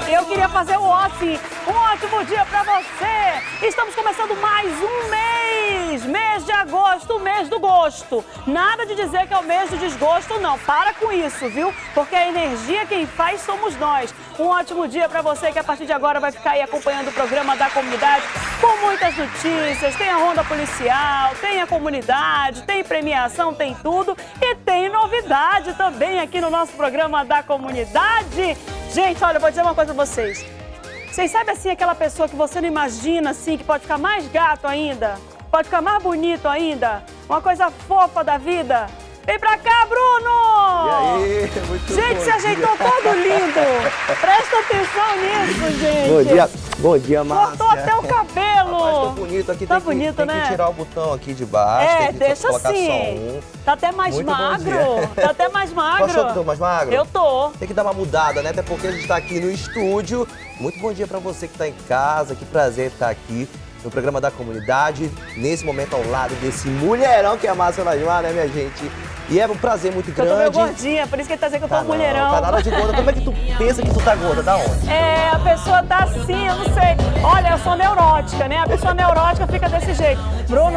Eu queria fazer o assim. Um ótimo dia pra você. Estamos começando mais um mês de agosto, mês do gosto. Nada de dizer que é o mês do desgosto, não. Para com isso, viu? Porque a energia quem faz somos nós. Um ótimo dia pra você que a partir de agora vai ficar aí acompanhando o programa da comunidade com muitas notícias. Tem a ronda policial, tem a comunidade, tem premiação, tem tudo. E tem novidade também aqui no nosso programa da comunidade. Gente, olha, eu vou dizer uma coisa pra vocês. Vocês sabem assim aquela pessoa que você não imagina assim, que pode ficar mais gato ainda? Pode ficar mais bonito ainda? Uma coisa fofa da vida? Vem pra cá, Bruno! E aí? Muito gente, bom se ajeitou dia. todo lindo! Presta atenção nisso, gente! Bom dia, Márcia. Cortou até o cabelo! Rapaz, tô bonito aqui, tá tem, bonito, tem né? que tirar o botão aqui de baixo, tem que deixa colocar assim. só um. Tá até mais Muito bom magro, dia. tá até mais magro. Tu achou que eu tô mais magro? Eu tô. Tem que dar uma mudada, né? Até porque a gente tá aqui no estúdio. Muito bom dia pra você que tá em casa, que prazer estar aqui no programa da comunidade, nesse momento ao lado desse mulherão que é a Márcia Lajmar, né, minha gente? E é um prazer muito grande. Eu tô meio gordinha, por isso que ele tá dizendo que eu tô mulherão. Tá nada de gorda. Como é que tu pensa que tu tá gorda? Da onde? É, a pessoa tá assim, eu não sei. Olha, eu sou neurótica, né? A pessoa neurótica fica desse jeito. Bruno.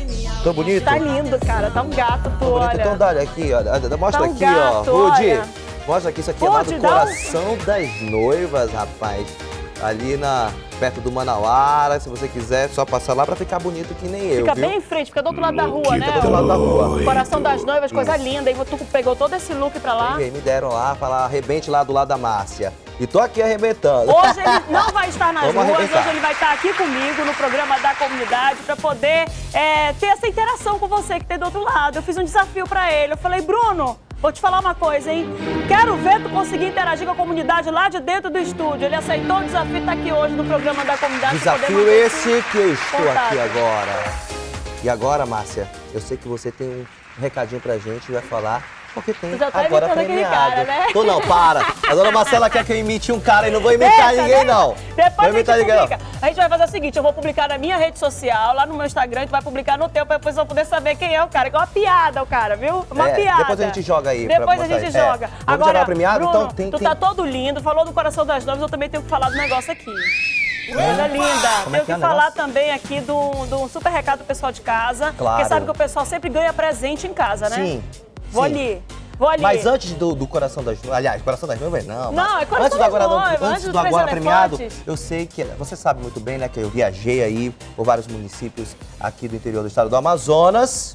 Tô bonito? Tá lindo, cara. Tá um gato, tu, olha. Então dá aqui, ó. Mostra tá um aqui, gato, ó. Rudy, olha. mostra aqui, isso aqui Rudy, é lá do Coração das Noivas, rapaz. Ali perto do Manauara, se você quiser, só passar lá pra ficar bonito que nem eu, Fica viu? bem em frente, fica do outro lado da rua, né? Fica do outro lado da rua. Coração das Noivas, coisa linda. E tu pegou todo esse look pra lá. Me deram lá, falar arrebente lá do lado da Márcia. E tô aqui arrebentando. Hoje ele não vai estar nas Vamos ruas, arrebentar. hoje ele vai estar aqui comigo no programa da comunidade pra poder ter essa interação com você que tem do outro lado. Eu fiz um desafio pra ele, eu falei, Bruno, vou te falar uma coisa, hein? Quero ver tu conseguir interagir com a comunidade lá de dentro do estúdio. Ele aceitou o desafio e tá aqui hoje no programa da comunidade. Desafio esse que eu estou contato. aqui agora. E agora, Márcia, eu sei que você tem um recadinho pra gente e vai falar, porque tem Tu já tá agora imitando aquele premiado. cara, né? Tô não, para. A dona Marcela quer que eu imite um cara e não vou imitar Deixa, ninguém, né? não. Depois vou a gente imitar ninguém, não. publica. A gente vai fazer o seguinte, eu vou publicar na minha rede social, lá no meu Instagram, a gente vai publicar no teu, pra depois eu poder saber quem é o cara. Que é uma piada o cara, viu? Uma piada. Depois a gente joga aí. Depois pra a gente mostrar. joga. Vamos Agora, jogar o premiado? Bruno, Então tem... tu tá todo lindo, falou do Coração das Noivas, eu também tenho que falar do negócio aqui. Coisa linda. Como é Tenho que é que o falar negócio? também aqui do super recado do pessoal de casa. Claro. Porque sabe que o pessoal sempre ganha presente em casa, né? Sim. Vou sim. ali. Vou ali. Mas antes do Coração das Noivas, aliás, Coração das Noivas não. Não, mas é Coração antes do das agora, Noivas, antes antes do dos agora três premiado, elefantes. eu sei que você sabe muito bem, né, que eu viajei aí por vários municípios aqui do interior do estado do Amazonas,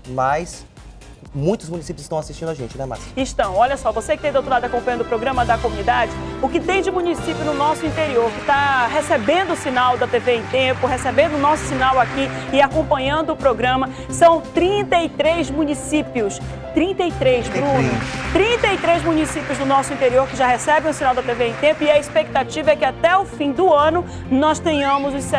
mas muitos municípios estão assistindo a gente, né, Márcia? Estão. Olha só, você que tem do outro lado acompanhando o programa da comunidade, o que tem de município no nosso interior, que está recebendo o sinal da TV em Tempo, recebendo o nosso sinal aqui e acompanhando o programa, são 33 municípios. 33, Bruno. 33 municípios do nosso interior que já recebem o sinal da TV em Tempo e a expectativa é que até o fim do ano nós tenhamos os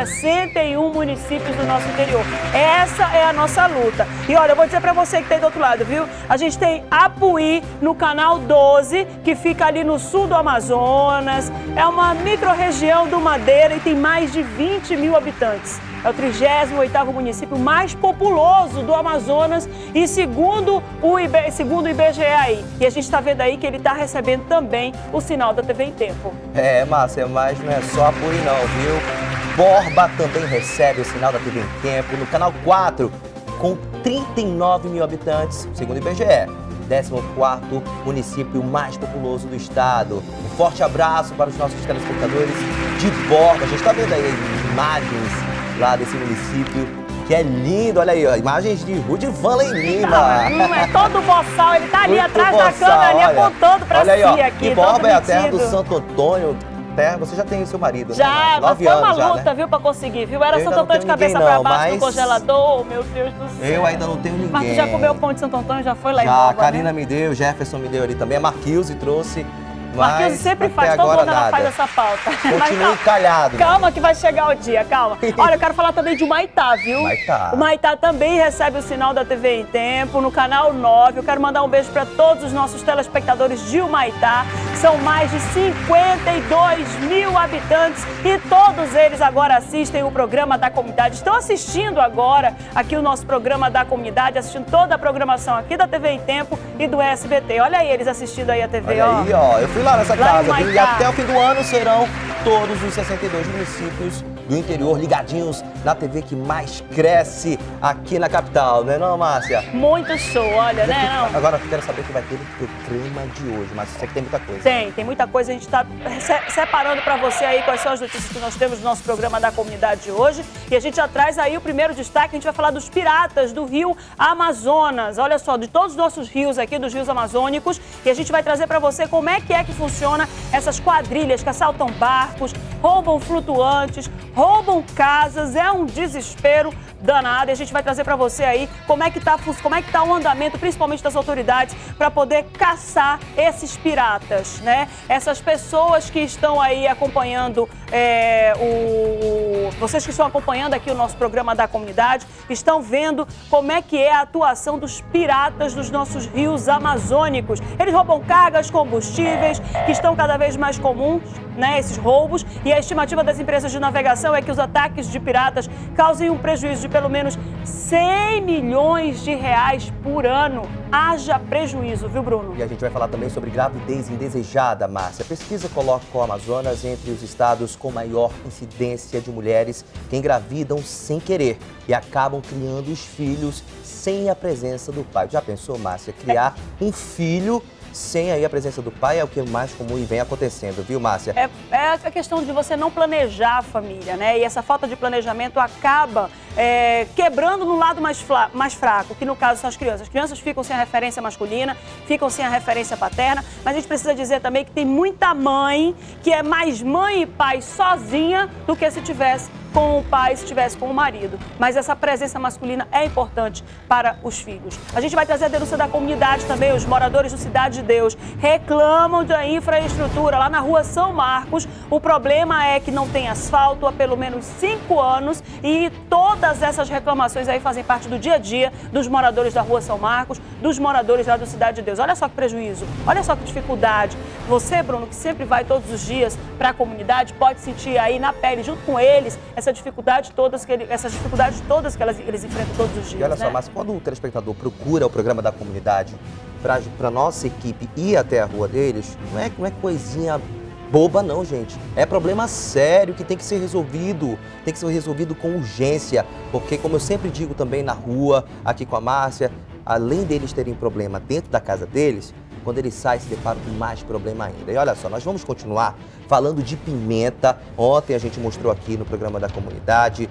61 municípios do nosso interior. Essa é a nossa luta. E olha, eu vou dizer para você que tem do outro lado, viu? A gente tem Apuí no canal 12, que fica ali no sul do Amazonas. É uma micro-região do Madeira e tem mais de 20 mil habitantes. É o 38º município mais populoso do Amazonas e segundo o IBGE aí. E a gente está vendo aí que ele está recebendo também o sinal da TV em Tempo. É, Márcia, mas não é só Apuí não, viu? Borba também recebe o sinal da TV em Tempo no canal 4, com 39 mil habitantes, segundo o IBGE. 14º município mais populoso do estado. Um forte abraço para os nossos telespectadores de Borba. A gente está vendo aí imagens lá desse município, que é lindo. Olha aí, ó, imagens de Rudivanlen Lima. Não é todo boçal, ele tá ali Muito atrás da boçal, câmera, ali olha. apontando pra olha si aí, ó, aqui. E Borba todo é a terra do metido. Santo Antônio. Você já tem o seu marido, Já, né? mas 9 foi uma anos já, luta, né? viu, pra conseguir, viu? Era Eu ainda Santo não Antônio de tenho cabeça ninguém, pra não, baixo no mas- congelador, meu Deus do céu. Eu ainda não tenho ninguém. Mas tu já comeu o pão de Santo Antônio, já foi lá em Já, Borba, a Karina né? me deu, Jefferson me deu ali também, a Marquilze trouxe. Marquinhos Mas sempre até faz, todo agora ano ela nada. faz essa pauta. Mas Continue calma, calhado. calma que vai chegar o dia, calma. Olha, eu quero falar também de Humaitá, viu? Humaitá. O Humaitá também recebe o sinal da TV em Tempo, no canal 9. Eu quero mandar um beijo para todos os nossos telespectadores de Humaitá. São mais de 52 mil habitantes e todos eles agora assistem o programa da comunidade. Estão assistindo agora aqui o nosso programa da comunidade, assistindo toda a programação aqui da TV em Tempo e do SBT. Olha aí eles assistindo aí a TV, Olha ó. aí, ó. Eu fui lá nessa Lá casa, no viu? E Maitá. até o fim do ano serão todos os 62 municípios do interior ligadinhos na TV que mais cresce aqui na capital, não é não, Márcia? Muito show, olha, né? Não? Agora eu quero saber o que vai ter no programa de hoje, mas isso aqui tem muita coisa. Tem muita coisa. A gente está separando para você aí quais são as notícias que nós temos no nosso programa da comunidade de hoje. E a gente já traz aí o primeiro destaque. A gente vai falar dos piratas do Rio Amazonas. Olha só, de todos os nossos rios aqui, dos rios amazônicos. E a gente vai trazer para você como é que funciona essas quadrilhas que assaltam barcos, roubam flutuantes, roubam casas. É um desespero danado. E a gente vai trazer para você aí como é que tá o andamento, principalmente das autoridades, para poder caçar esses piratas, né? Essas pessoas que estão aí acompanhando, vocês que estão acompanhando aqui o nosso programa da comunidade, estão vendo como é que é a atuação dos piratas dos nossos rios amazônicos. Eles roubam cargas, combustíveis, que estão cada vez mais comuns, né? Esses roubos. E a estimativa das empresas de navegação é que os ataques de piratas causem um prejuízo de pelo menos 100 milhões de reais por ano. Haja prejuízo, viu, Bruno? E a gente vai falar também sobre gravidez indesejada, Márcia. A pesquisa coloca o Amazonas entre os estados com maior incidência de mulheres que engravidam sem querer e acabam criando os filhos sem a presença do pai. Já pensou, Márcia, criar um filho sem aí a presença do pai é o que é mais comum e vem acontecendo, viu, Márcia? É a questão de você não planejar a família, né? E essa falta de planejamento acaba quebrando no lado mais fraco, que no caso são as crianças. As crianças ficam sem a referência masculina, ficam sem a referência paterna, mas a gente precisa dizer também que tem muita mãe que é mais mãe e pai sozinha do que se tivesse com o pai, se tivesse com o marido. Mas essa presença masculina é importante para os filhos. A gente vai trazer a denúncia da comunidade também. Os moradores do Cidade de Deus reclamam da infraestrutura lá na rua São Marcos. O problema é que não tem asfalto há pelo menos 5 anos e todas essas reclamações aí fazem parte do dia a dia dos moradores da rua São Marcos, dos moradores lá do Cidade de Deus. Olha só que prejuízo, olha só que dificuldade. Você, Bruno, que sempre vai todos os dias para a comunidade, pode sentir aí na pele, junto com eles, essas dificuldades todas que eles enfrentam todos os dias. E olha só, né? mas quando o telespectador procura o programa da comunidade para nossa equipe ir até a rua deles, não é coisinha boba não, gente. É problema sério que tem que ser resolvido com urgência, porque como eu sempre digo também na rua, aqui com a Márcia, além deles terem problema dentro da casa deles, quando eles saem, se deparam com mais problema ainda. E olha só, nós vamos continuar falando de pimenta. Ontem a gente mostrou aqui no programa da comunidade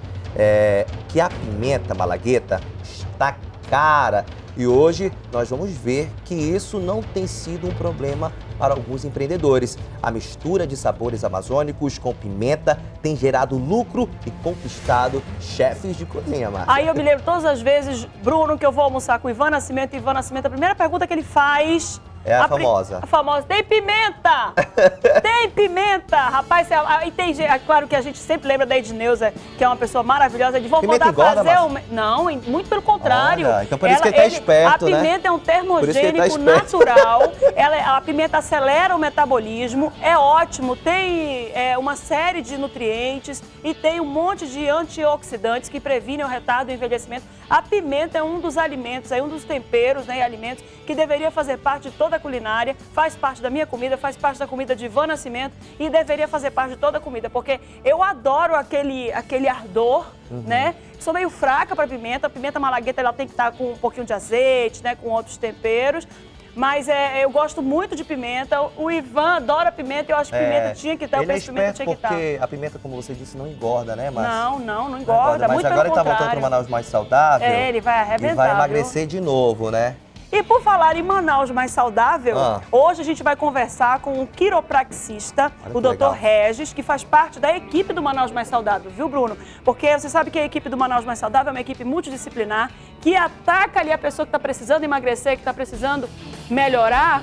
que a pimenta malagueta está cara. E hoje nós vamos ver que isso não tem sido um problema para alguns empreendedores. A mistura de sabores amazônicos com pimenta tem gerado lucro e conquistado chefes de cozinha, Márcia. Aí eu me lembro todas as vezes, Bruno, que eu vou almoçar com o Ivan Nascimento. Ivan Nascimento, a primeira pergunta que ele faz... É a famosa. A famosa. Tem pimenta! Tem pimenta! Rapaz, aí tem gente... Claro que a gente sempre lembra da Edneuza, que é uma pessoa maravilhosa. Eles vão mandar fazer Não, muito pelo contrário. Olha, então por isso que ele tá esperto, né? A pimenta é um termogênico natural. A pimenta acelera o metabolismo, é ótimo, tem uma série de nutrientes e tem um monte de antioxidantes que previnem o retardo do envelhecimento. A pimenta é um dos alimentos, um dos temperos, né, e alimentos que deveria fazer parte de toda a culinária, faz parte da minha comida, faz parte da comida de Ivan Nascimento e deveria fazer parte de toda a comida, porque eu adoro aquele ardor, né? Sou meio fraca para a pimenta malagueta ela tem que estar com um pouquinho de azeite, né, com outros temperos. Mas eu gosto muito de pimenta, o Ivan adora pimenta, eu acho que pimenta tinha que estar, eu penso que pimenta tinha que estar. Porque a pimenta, como você disse, não engorda, né, Márcia? Não engorda, mas muito agora ele pelo tá voltando para Manaus mais saudável. Ele vai arrebentar, e vai emagrecer de novo, né? E por falar em Manaus mais saudável, hoje a gente vai conversar com um quiropraxista, o Dr. Regis, que faz parte da equipe do Manaus Mais Saudável, viu, Bruno? Porque você sabe que a equipe do Manaus Mais Saudável é uma equipe multidisciplinar que ataca ali a pessoa que está precisando emagrecer, que está precisando melhorar.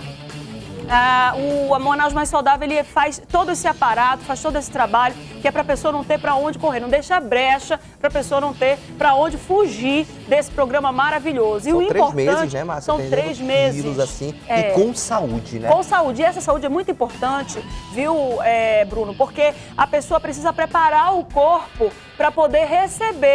O Manaus Mais Saudável, ele faz todo esse aparato, faz todo esse trabalho, que é para a pessoa não ter para onde correr, não deixa brecha para a pessoa não ter para onde fugir desse programa maravilhoso. E são o 3 meses, né, Márcia? São 3 meses. Quilos, assim, e com saúde, né? Com saúde. E essa saúde é muito importante, viu, Bruno? Porque a pessoa precisa preparar o corpo para poder receber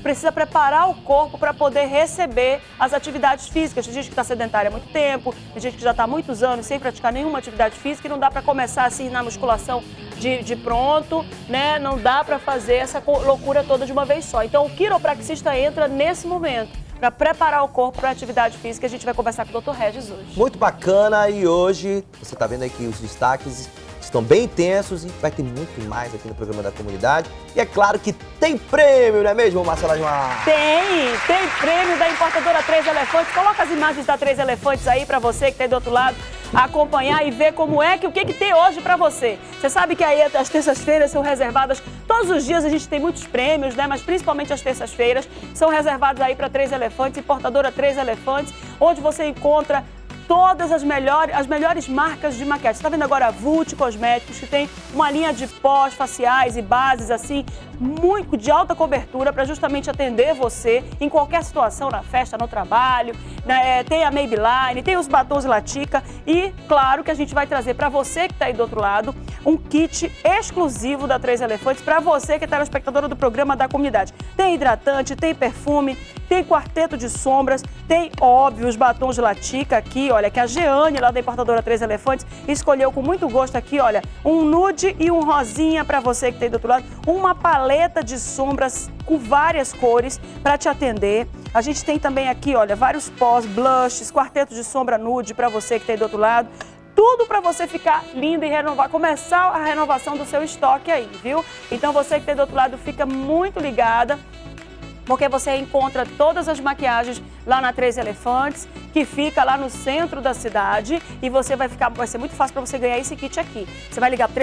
precisa preparar o corpo para poder receber as atividades físicas. Tem gente que está sedentária há muito tempo, tem gente que já está há muitos anos sem praticar nenhuma atividade física e não dá para começar assim na musculação de pronto, né? Não dá para fazer essa loucura toda de uma vez só. Então o quiropraxista entra nesse momento para preparar o corpo para a atividade física. A gente vai conversar com o Dr. Regis hoje. Muito bacana, e hoje você está vendo aqui os destaques estão bem intensos e vai ter muito mais aqui no programa da comunidade. E é claro que tem prêmio, não é mesmo, Marcela João? Tem prêmio da importadora Três Elefantes. Coloca as imagens da Três Elefantes aí para você que está aí do outro lado acompanhar e ver como é que o que tem hoje para você. Você sabe que aí as terças-feiras são reservadas, todos os dias a gente tem muitos prêmios, né? Mas principalmente as terças-feiras são reservadas aí para Três Elefantes, importadora Três Elefantes, onde você encontra todas as melhores marcas de maquiagem. Você está vendo agora a Vult Cosméticos, que tem uma linha de pós, faciais e bases, assim, muito de alta cobertura para justamente atender você em qualquer situação, na festa, no trabalho, né? Tem a Maybelline, tem os batons Latica e, claro, que a gente vai trazer para você que está aí do outro lado um kit exclusivo da Três Elefantes para você que é telespectadora do programa da comunidade. Tem hidratante, tem perfume, tem quarteto de sombras, tem, óbvio, os batons de Latica aqui, olha, que a Jeane, lá da importadora Três Elefantes, escolheu com muito gosto aqui, olha, um nude e um rosinha para você que tem do outro lado, uma paleta de sombras com várias cores para te atender. A gente tem também aqui, olha, vários pós, blushes, quarteto de sombra nude para você que tem do outro lado. Tudo para você ficar linda e renovar, começar a renovação do seu estoque aí, viu? Então você que tem do outro lado, fica muito ligada, porque você encontra todas as maquiagens lá na Três Elefantes, que fica lá no centro da cidade, e vai ser muito fácil para você ganhar esse kit aqui. Você vai ligar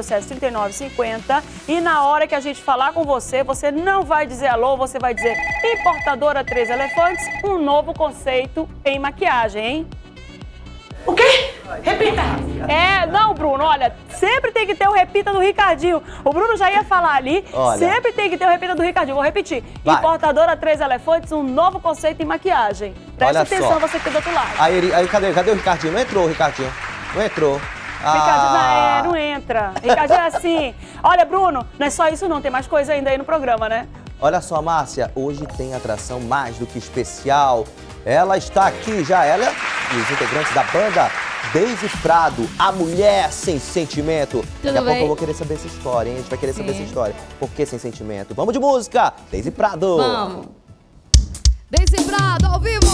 3307-3950 e na hora que a gente falar com você, você não vai dizer alô, você vai dizer importadora Três Elefantes, um novo conceito em maquiagem, hein? O quê? Repita. Não, Bruno, olha, sempre tem que ter o repita do Ricardinho. O Bruno já ia falar ali, olha, sempre tem que ter o repita do Ricardinho. Vou repetir. Vai. Importadora Três Elefantes, um novo conceito em maquiagem. Presta atenção, você que tá do outro lado. Aí cadê o Ricardinho? Não entrou o Ricardinho. Não entrou. Ricardinho, não entra. Ricardinho é assim. Olha, Bruno, não é só isso não, tem mais coisa ainda aí no programa, né? Olha só, Márcia, hoje tem atração mais do que especial. Ela está aqui já, ela e os integrantes da banda Deise Prado, a mulher sem sentimento. Daqui a pouco eu vou querer saber essa história, hein? A gente vai querer saber essa história. Por que sem sentimento? Vamos de música! Deise Prado! Vamos! Deise Prado, ao vivo!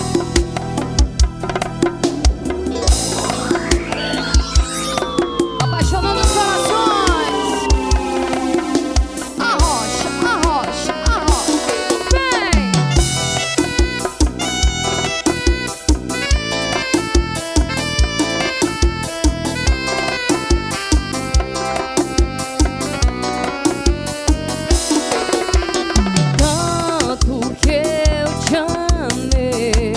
Apaixonando os corações! Arrocha, arrocha, arrocha! Vem! Tanto que eu te amei,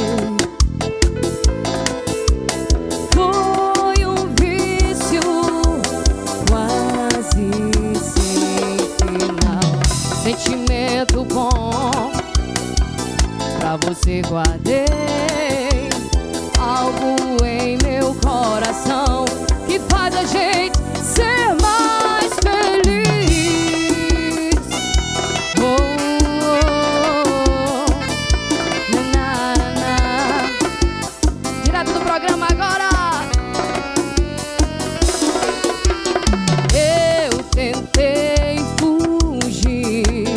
foi um vício quase sem final. Sentimento bom pra você guardei, algo em meu coração que faz a gente ser mais feliz. Direto do programa agora. Eu tentei fugir,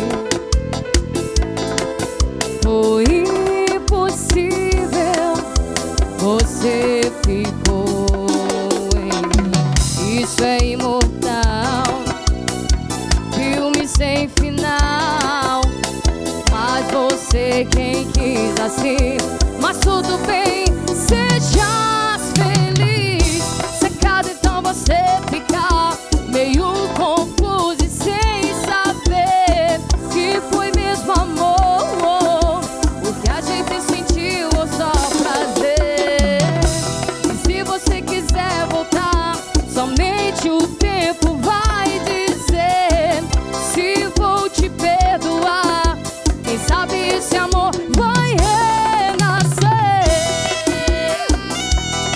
foi impossível, você ficou em mim. Isso é imortal, filme sem final, mas você quem quis assim. Mas tudo bem, seja feliz. Secado então você fica meio confuso e sem saber que foi mesmo amor, o que a gente sentiu ou só prazer. E se você quiser voltar, somente o tempo vai dizer se vou te perdoar. Quem sabe esse amor vai renascer.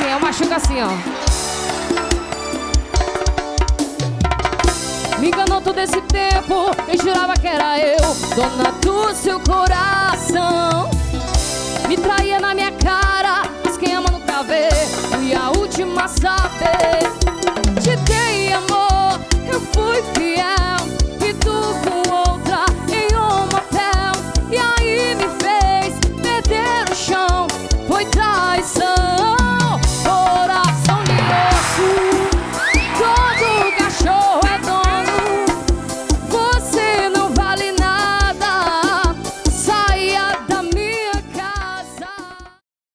assim, eu machuco assim, ó. Me enganou todo esse tempo e jurava que era eu, dona do seu coração. Me traía na minha cara, mas quem ama nunca vê. Fui a última a saber. Te dei amor, eu fui fiel, e tu com outra em um motel. E aí me fez perder o chão, foi traição.